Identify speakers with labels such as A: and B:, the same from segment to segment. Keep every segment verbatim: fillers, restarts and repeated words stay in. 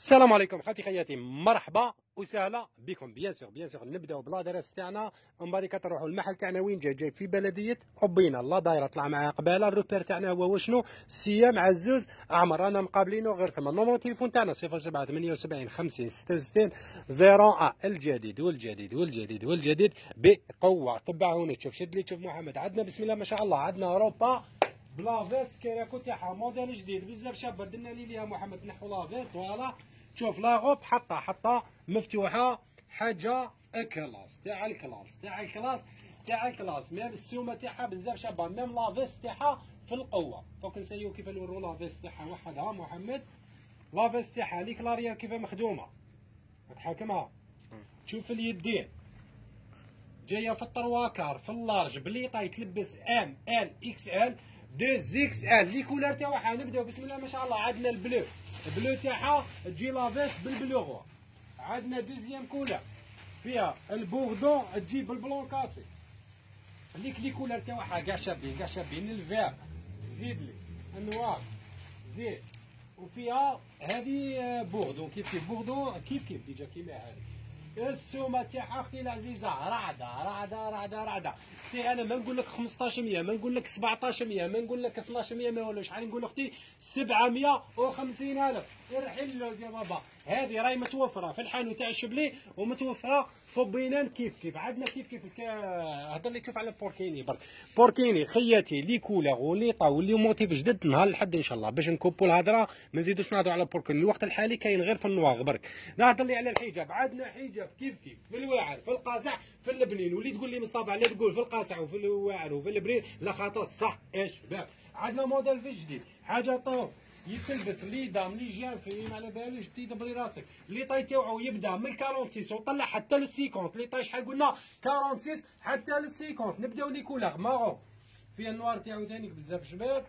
A: السلام عليكم خالتي خياتي، مرحبا وسهلا بكم. بيان سور بيان سور نبداو بلادريس تاعنا، ومن بعد كتروحوا المحل تاعنا وين جاي جاي في بلديه عبينا. لا دايره طلع معاها قباله. الروبير تاعنا هو وشنو؟ سيام عزوز عمر. رانا مقابلينه غير ثما. نومرو التليفون تاعنا صفر سبعة ثمانية وسبعين خمسين ستة وستين صفر واحد. الجديد والجديد والجديد والجديد بقوه. تبعوني تشوف شد لي تشوف محمد. عندنا بسم الله ما شاء الله عندنا اوروبا بلا فيست كيراكو تاعها موديل جديد بزاف شابه. درنا لي ليها محمد نحو لا فيست. فوالا شوف لاغوب حطها حطها مفتوحه، حاجه كلاس تاع الكلاس تاع الكلاس تاع الكلاس. ميم السومه تاعها بزاف شابه، ميم لا فيست تاعها في القوه. فوق نسيو كيف نورو لا فيست تاعها وحدها محمد. لا فيست تاعها لي كلاريير كيف مخدومه تحكمها. تشوف اليدين جايه في الطرواكار في اللارج بليطه يتلبس ام ال اكس ال دو زيكس ال. لي كولار تاعها نبداو بسم الله ما شاء الله. عندنا البلو البلو تاعها تجي لا فيست بالبلوغ. عندنا دوزيام كولار فيها البوردون تجي بالبلون كاسي. ليك لي كولار تاعها كاع شابين كاع شابين. الفير زيد لي النوار زيد. وفيها هذه بوردون كيف كيف بوردون كيف كيف ديجا كيما هذه. السومه تاعها اختي العزيزه رعده رعده رعده رعده. اختي انا ما نقول لك خمسطاش مية، ما نقول لك سبعطاش مية، ما نقول لك اثناش مية، ما والو. شحال نقول اختي؟ سبعمية وخمسين الف. ارحل اللوز يا بابا. هذه راهي متوفره في الحانوت تاع الشبلي ومتوفره في بينان كيف كيف. عندنا كيف كيف هضر لي تشوف على بوركيني برك. بوركيني خياتي لي كولور ولي طا ولي موتيف جدد نهار الحد ان شاء الله باش نكوبو الهضره. ما نزيدوش نهضروا على بوركيني. الوقت الحالي كاين غير في النواغ برك. نهضر لي على الحجاب. عندنا حجاب كيف كيف في الواعر في القاصع في اللبنين. واللي تقول لي مصطفى لا تقول في القاصع وفي الواعر وفي البرين لا خاطر صح ايش باب. عندنا موديل في جديد حاجه طوف يتلبس لي دام لي جيان في ما على باليش تدبري راسك. لي طاي تاوعو يبدا من أربعة وستين وطلع حتى ل خمسين. لي طاي شحال قلنا ستة وأربعين حتى ل خمسين. نبداو لي كولور مارون فيها النوار تاعو ثاني بزاف شباب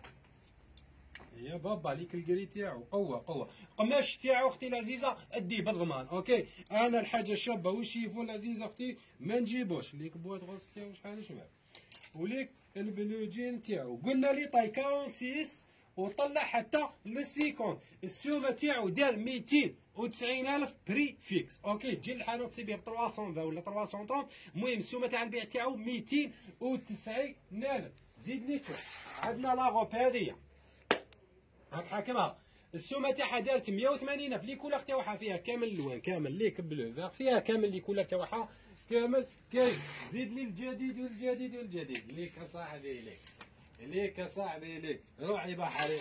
A: يا بابا. ليك الكري تاعو قوه قوه. قماش تاعو اختي العزيزه ادي بالضمان. اوكي انا الحاجه الشابه والشيفون العزيزه اختي ما نجيبوش. ليك بواد غوص تاعو شحال شباب. وليك البلوجين تاعو قلنا لي طاي ستة وأربعين وطلع حتى ل خمسين. السومه تاعو دار ميتين وتسعين الف بري فيكس. اوكي تجي للحانوت تسيبيه ب ثلاثمية ولا ثلاثمية. المهم السومه تاع البيع تاعو ميتين وتسعين الف. زيد لي تشوف عندنا لاغوب هذيا راك حاكمها. السومه تاعها دارت مية وثمانين الف. لي كولور تاعها فيها كامل الالوان كامل ليك بلو فيها كامل لي كولور تاعها كامل كاين. زيد لي الجديد والجديد والجديد. ليك اصاحبي ليك ليك اصاحبي ليك روحي بحري.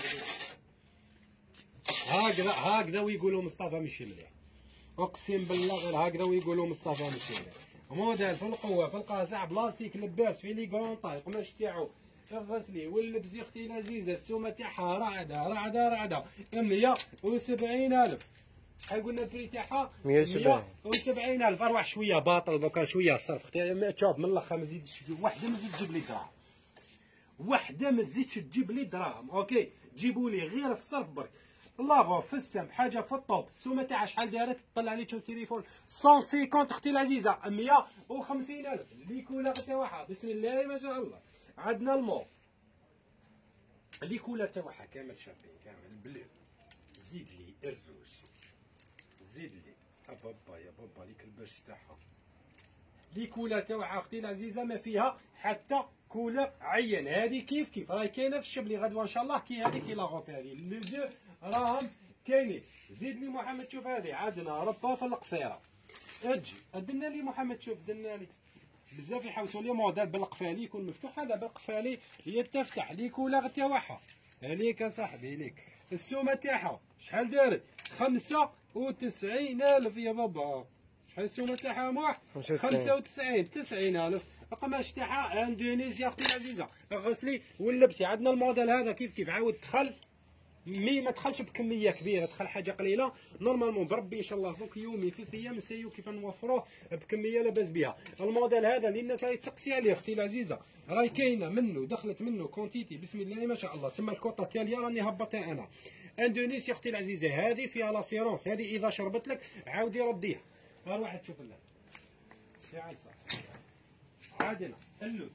A: هكذا هكذا ويقولوا مصطفى مشي مليح. اقسم بالله غير هكذا ويقولوا مصطفى مشي مليح. موديل في القوه في القاصع بلاستيك لباس في لي كرون طاي. قماش تاعو غسلي واللبسي اختي العزيزه. السومه تاعها رعده رعده رعده مية وسبعين الف. شحال قلنا البري تاعها؟ مية وسبعين الف. اروح شويه باطل دوكا شويه صرف اختي. شوف من الاخر ما زيدش وحده ما زيد تجيب لي دراهم. وحده ما زيدش تجيب لي دراهم. اوكي جيبوا لي غير الصرف برك. لاغو في السم حاجه في الطوب. السومه تاعها شحال دارت؟ طلع لي تشوف تليفون مية وخمسين اختي العزيزه مية وخمسين الف. لي كولور تاعها بسم الله ما شاء الله. عندنا الموف لي كولور تاعها كامل شابين كامل بلو. زيد لي الروج زيد لي يا بابا يا بابا. ليك الباش تاعها لي كولور تاعها اختي العزيزه ما فيها حتى كولور عين. هذه كيف كيف راهي كاينه في الشبلي غدوه ان شاء الله. كي هذه كي لاغوب هذه لو دو راهم كاينين. زيد لي محمد شوف هذه عندنا ربا في القصيره. اجي درنا لي محمد شوف درنا لي بزاف يحوسوا لي موديل بالقفالي يكون مفتوح. هذا بالقفالي يتفتح لي كولور تاعها. عليك اصاحبي ليك. السومه تاعها شحال دارت؟ خمسة وتسعين الف يا بابا. شحال السومه تاعها موح؟ خمسة وتسعين تسعين الف. القماش تاعها اندونيسيا اختي العزيزه. غسلي ولبسي. عندنا الموديل هذا كيف كيف عاود دخل مي ما دخلش بكميه كبيره. دخل حاجه قليله نورمالمون بربي ان شاء الله دوك يومي ثلاث ايام نسيو كيف نوفروه بكميه لاباس بها. الموديل هذا اللي الناس راهي تسقسي عليه اختي العزيزه راهي كاينه منه دخلت منه كونتيتي بسم الله ما شاء الله. تسمى الكوطه التاليه راني هبطها انا. اندونيسيا اختي العزيزه هذه فيها لاسيرونس. هذه اذا شربت لك عاودي رديها. ها واحد تشوف لنا تعال صح عادنا اللوز.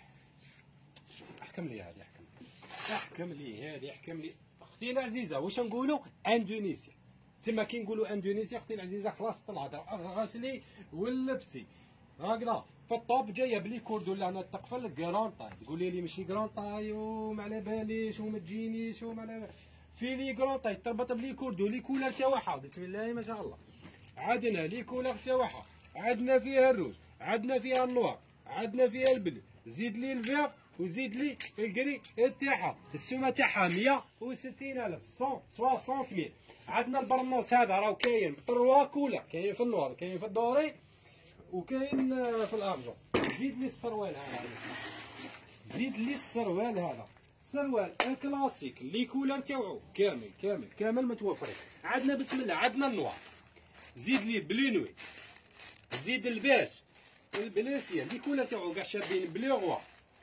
A: احكم لي هذه احكم احكم لي هذه احكم لي اختي العزيزه. واش نقولوا؟ اندونيسيا تما كي نقولوا اندونيسيا اختي العزيزه خلاص طلعت غاسلي ولبسي هكذا. في الطوب جايه بلي كورد ولا هنا تقفل كرون طاي، تقولي لي ماشي كرون طاي وما على باليش وما تجينيش وما على في لي كرون طاي تربط بلي كورد ولي كولر تاعها بسم الله ما شاء الله. عندنا لي كولر تاعها، عندنا فيها الروج، عندنا فيها النوار، عندنا فيها البلو، زيد لي الفيغ وزيد لي الكري تاعها. السومه تاعها مية وستين ألف مية وستين ميل. عندنا البرنوس هذا راهو كاين بطروا كولر، كاين في النوار كاين في الدوري وكاين في الارجون. زيد لي السروال هذا، زيد لي السروال هذا، السروال كلاسيك لي كولر تاوعو كامل كامل كامل متوفرين. عندنا بسم الله عندنا النوار، زيد لي بلينوي، زيد الباج البلاسيه لي كولر تاوعو كاع شابين بلي غوا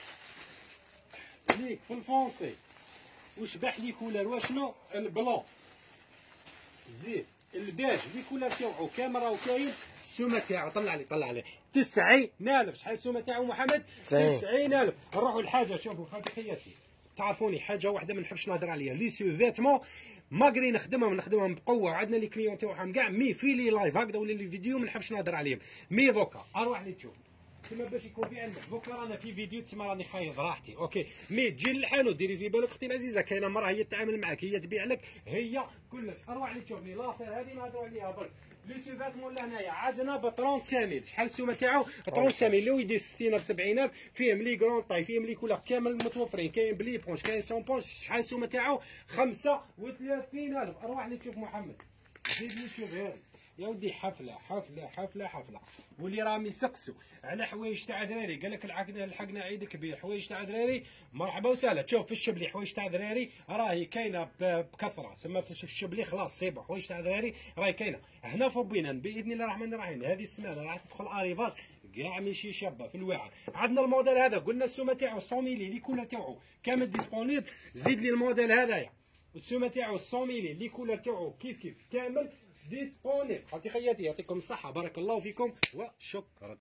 A: ليك في الفونسي وشبح لي كولر واشنو البلون. زيد الباج لي كولر تاوعو كامل راهو كاين. السومه تاعو طلع لي طلع لي تسعين ألف. شحال السومه تاعو محمد؟ تسعين ألف. نروحوا لحاجه شوفوا حقيقياتي تعرفوني حاجه واحده ما نحبش نهضر عليها، لي سو فيتمون ماغري نخدمهم نخدمهم بقوه وعندنا لي كليون تاعهم كاع مي في لي لايف هكذا ولا لي فيديو ما نحبش نهضر عليهم. مي دوكا اروح لي تشوف تما باش يكون في عندك دوكا رانا في فيديو تسمى راني خايض راحتي اوكي. مي تجي للحانوت ديري في بالك اختي العزيزه كاينه مراه هي تتعامل معاك هي تبيع لك هي كلش. اروح لي تشوف لي لافير هذه نهضروا عليها برك. لي سوفات مولا هنايا عندنا ب خمسة وثلاثين. شحال السومه تاعو؟ خمسة وثلاثين. لو يدير ستين ألف سبعين ألف. فيهم لي كرون طاي، فيهم لي كولور كامل متوفرين، كاين بلي بونش كاين سون بونش. شحال السومه تاعو؟ خمسة وثلاثين ألف. اروح لي تشوف محمد زيد لي شوف هذه يا ودي حفله حفله حفله حفله. واللي راهم يسقسوا على حوايج تاع دراري قال لك لحقنا عيد كبير حوايج تاع دراري مرحبا وسهلا. تشوف في الشبلي حوايج تاع دراري راهي كاينه بكثره، سما في الشبلي خلاص سيبو حوايج تاع دراري راهي كاينه. هنا في بينا باذن الله الرحمن الرحيم هذه السمانه راح تدخل اريفاج كاع ماشي شابه في الواعر. عندنا الموديل هذا قلنا السومه تاعو مية ميلي لي كولر تاعو كامل ديسبونيبل. زيد لي الموديل هذايا السومه تاعو مية ميلي لي كولر تاعو كيف كيف كامل ديسبونيبل. حتى خياتي يعطيكم الصحه بارك الله فيكم وشكرا.